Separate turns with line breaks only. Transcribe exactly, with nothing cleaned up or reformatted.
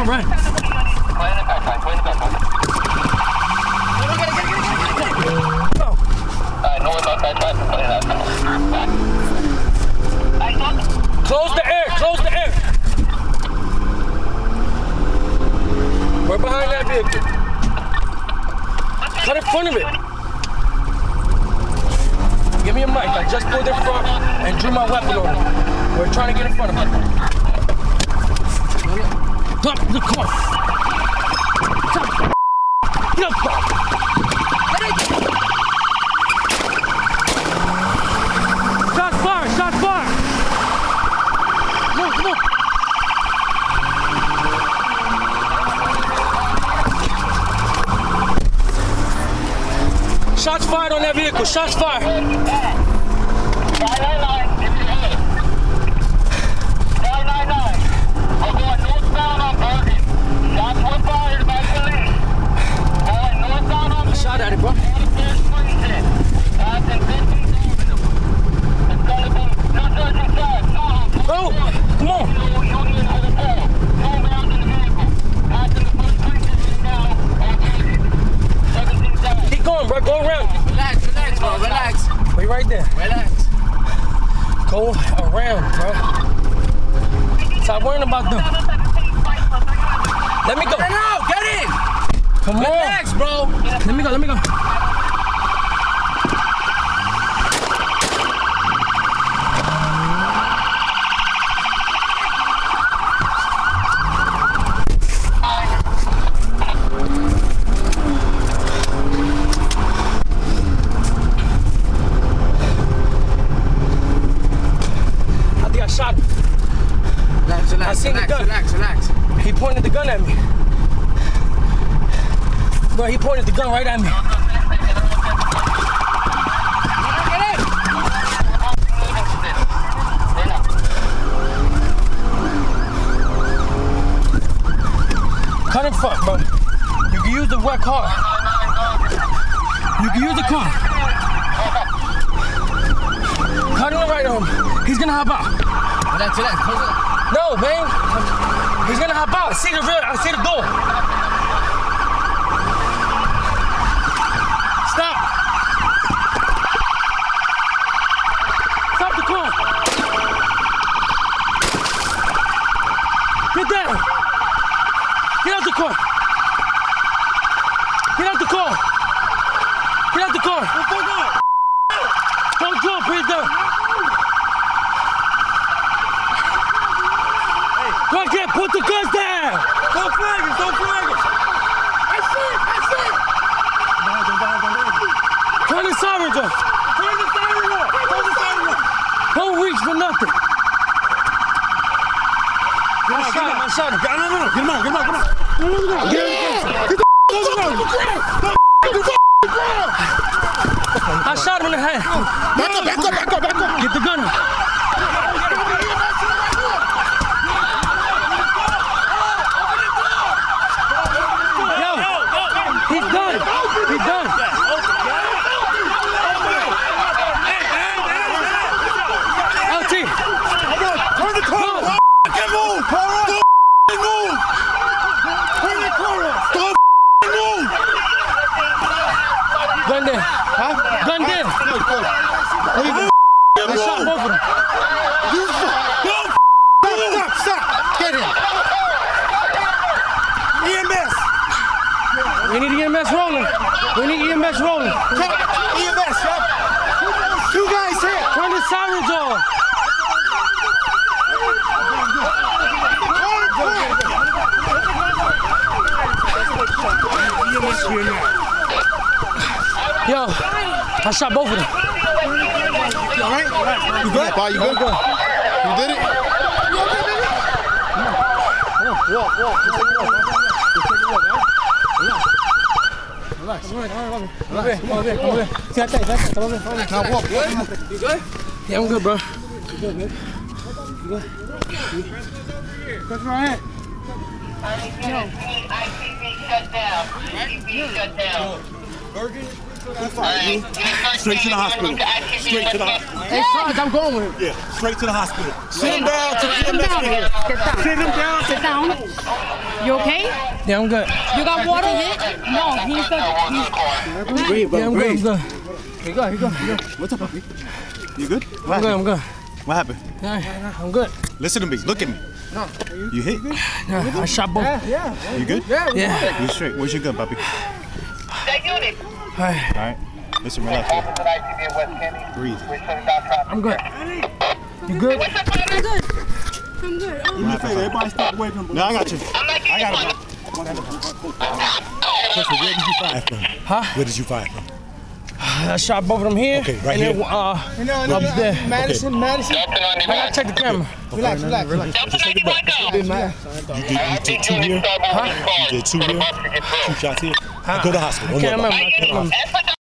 All right. Go. Close the air, close the air. We're behind that vehicle. Cut in front of it. Give me a mic. I just pulled in front and drew my weapon on him. We're trying to get in front of him. Dump the car. Dump the Get up, car. Shots fired, shots fired. Move, move. Shots fired on that vehicle. Shots fired.
nine nine nine. nine nine nine. We're going northbound on Bergen. Shots were fired by police. Going northbound on Bergen.
Shot at it, bro.
Passing fifteen Avenue. It's gonna be two thirty-five.
Go. Come on.
Union Hotel. Northbound in the vehicle. Passing the first precinct now on Bergen. seventeen seven.
Keep going, bro. Go around.
Relax, relax, bro. Relax.
Wait right there.
Relax.
Go around, bro. Stop worrying about them. Let me go.
No, no, get in.
Come
Relax,
on.
bro.
Let me go, let me go. I think I shot him.
Relax, relax,
I seen the
relax,
gun.
relax, relax.
He pointed the gun at me. Bro, he pointed the gun right at me. Cut in front, bro. You can use the wet car. You can use the car. Cut in the right on him. He's gonna hop out.
Relax, relax. Close it.
No, man. He's gonna hop out. I see the real, I see the door. Stop. Stop the car. Get down. Get out the car. Get out the car. Get out the car. Don't jump, put it down. Go again, put the guns down. Don't flag it, don't flag it. That's it, that's it. Turn the siren off. Turn the siren off. Turn the siren off. Don't reach for nothing. I shot him, I shot him.
No, no, no, get him out, get him out, get him out. No, no, no, get him out. Get the on the ground.
I shot him in the head.
Back up, back up, back up, back up.
Get the gun. Yo, he's done. He's done. L T.
Turn the car off. Can't move. Car off. Don't move. Turn the car off. Don't move.
Gun there. Huh? Gun there. I shot both of them.
You fuck. Don't stop, stop. Get him. E M S.
We need E M S rolling. We need E M S rolling.
E M S, yeah. Two guys here.
Turn the sirens off. Yo, I shot both of them.
You all right? You good? Boy, you good? You did it? Walk, walk, walk. Just take a walk. Just take a walk, right? Relax. Relax. Relax. Come on, come on, come on. Now walk. You good?
Yeah, I'm good, bro.
You good, man? You good? That's right.
I T V shut down. I T V shut down.
Bergen Straight to the hospital. Straight to the hospital.
Hey, Sarge, I'm going with him.
Yeah, straight to the hospital. Sit him down to the
Sit down.
investigator.
Sit down.
Sit him down.
Sit down. You okay?
Yeah, I'm good.
You got water? No, he's the. He's,
Breathe, bro.
Yeah, I'm good. I'm
breathe.
good. Here you go. Here you go. Here you go.
What's up, puppy? You good? What
I'm good.
happened?
I'm good.
What happened?
Yeah, I'm good.
Listen to me. Look at me. No. You hit?
Yeah, I shot both.
You good?
Yeah.
You straight. Where's your gun, puppy?
That unit.
All right.
All right. Listen, relax.
Officer I T V in West Kenny.
Breathe.
We're shutting down traffic.
I'm good. You good?
What's up, brother?
I'm good.
Do me a favor. Everybody step away from him. No, I got you.
I'm not
I
getting
got
one.
it. Listen, where did you fire from?
Huh?
Where did you fire from?
I shot both of them here.
Okay, right
and
here.
Then, uh, up there.
Madison, Madison.
I gotta check the camera.
Relax, relax, relax.
Delta ninety-one go.
You did, you did two here? You did two here? Two shots here? Go to the hospital.
I
Don't worry
can't
about it.
remember. I can't remember.
That's what